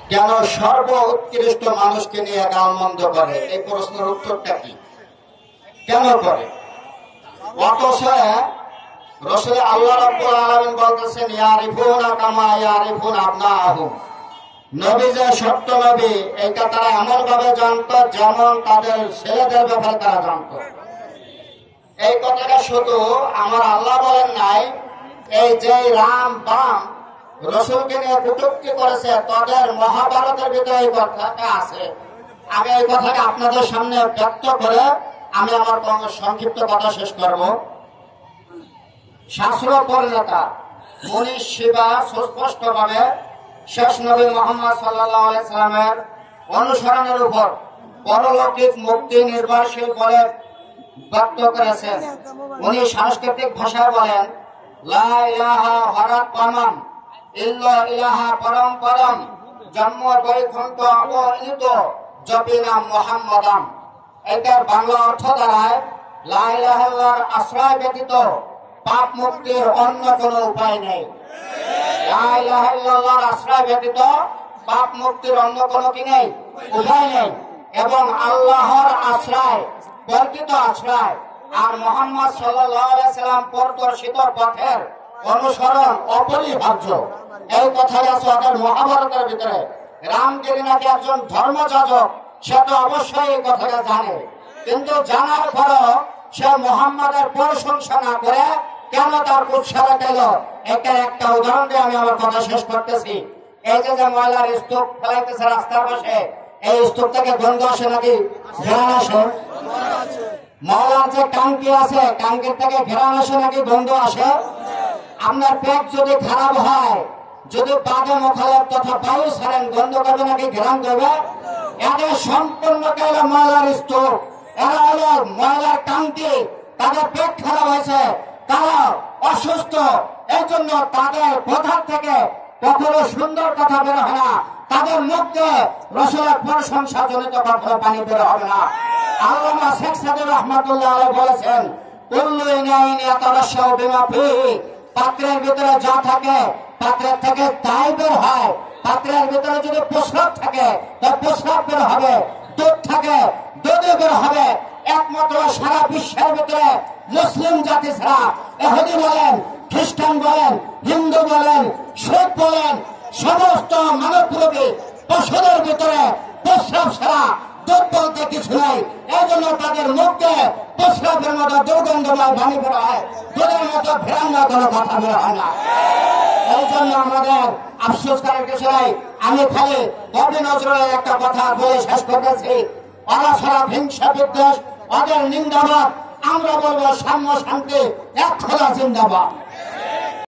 কেন সর্ব উৎকৃষ্ট মানুষকে নিয়ে গালমন্দ করে? এই প্রশ্নের উত্তরটা কি? কেন করে? অথচ রাসূল আল্লাহ রাব্বুল আলামিন বলতেছেন ইয়ারিফুনা কামা ইয়ারিফুনা আবনাহুম। নবী যে সত্য নবী এটা তারা এমন ভাবে জানতো যেমন তাদের ছেলেদের ব্যাপারে তারা জানতো। এই কথাটা শুধু আমার আল্লাহ বলেন নাই, এই যে রাম বাম রসুলকে নিয়ে কটূক্তি করেছে তাদের মহাভারতের ভিতরে এই কথাটা আছে। আমি এই কথাটা আপনাদের সামনে ব্যক্ত করে আমি আমার সংক্ষিপ্ত কথা শেষ করব। শাস্ত্র পরিণেতা মনীষ শিবা সুস্পষ্ট ভাবে শেষ নবী মুহাম্মদ সাল্লাল্লাহু আলাইহি সাল্লামের অনুসরণের উপর পরলৌকিক মুক্তি নির্ভরশীল বলে ব্যক্ত করেছেন। উনি সাংস্কৃতিক ভাষায় বলেন লা ইলাহা হরাত পামাম ইল্লা ইলাহা পরম পরম জন্ম বৈকুণ্ঠ অবনীত জপিনা মুহাম্মাদাম। এটার বাংলা অর্থ দাঁড়ায় লা ইলাহা ইল্লাল্লাহর আশ্রয় ব্যতীত পাপ মুক্তির অন্য কোনো উপায় নেই। লা ইলাহা ইল্লাল্লাহর আশ্রয় ব্যতীত পাপ মুক্তির অন্য কোনো কি নেই, উপায় নেই। এবং আল্লাহর আশ্রয় বর্ধিত আশ্রয় আর মুহাম্মদ সাল্লাল্লাহু আলাইহি সাল্লাম প্রদর্শিত পথের অনুসরণ অপরিহার্য। এই কথাই আছে ওদের মহাভারতের ভিতরে। রামগিরি নাকি একজন ধর্মযাজক, সে তো অবশ্যই এই কথাটা জানে, কিন্তু জানার পরও সে মুহাম্মাদের প্রশংসা না করে কেন তার উৎসাহ পেল? এটার একটা উদাহরণ দিয়ে আমি আমার কথা শেষ করতেছি। এই যে ময়লার স্তূপ ফেলাইতেছে রাস্তার পাশে, এই স্তূপ থেকে গন্ধ আসে নাকি ঘেরান আসে? ময়লার যে টাঙ্কি আছে, টাঙ্কির থেকে ঘেরান আসে নাকি গন্ধ আসে? আপনার পেট যদি খারাপ হয়, যদি বাদে মুখালের তথা বায়ু ছাড়েন, গন্ধ করবে নাকি ঘেরান করবে? এদের সম্পূর্ণ হলো ময়লার স্তূপ, এরা হলো ময়লার টাঙ্কি। তাদের পেট খারাপ হয়েছে, তারা অসুস্থ, এই জন্য তাদের কথার থেকে কখনো সুন্দর কথা বের হয় না, তাদের মুখে রাসূলের প্রশংসা জনিত কখনো পানি বের হবে না। আল্লামা শেখ সাদি রহমাতুল্লাহ আলাইহি বলেছেন কুল্লু ইনাইন ইয়াতারাশাউ বিমা ফিহি, পাত্রের ভিতরে যা থাকে পাত্রের থেকে তাই বের হয়। পাত্রের ভিতরে যদি প্রস্রাব থাকে তো প্রস্রাব বের হবে, দুধ থাকে দুধ বের হবে। একমাত্র সারা বিশ্বের ভিতরে মুসলিম জাতি ছাড়া ইহুদি বলেন, খ্রিস্টান বলেন, হিন্দু বলেন, শিখ বলেন, সমস্ত মানবরূপী পশুদের ভিতরে প্রস্রাব ছাড়া দুধ বলতে কিছু নেই। এই জন্য তাদের মুখে প্রস্রাবের মতো দুর্গন্ধময় পানি বের হয়, দুধের মতো ভেরাঙ্গা কোনো কথা বের হয় না। এই জন্য আমাদের আফসোস করার কিছু নাই। আমি খালি কবি নজরুলের একটা কথা বলে শেষ করতেছি, ওরা সারা হিংসা বিদ্বেষ, ওদের নিন্দাবাদ। আমরা বলবো সাম্য শান্তি, এক খোলা জিন্দাবাদ।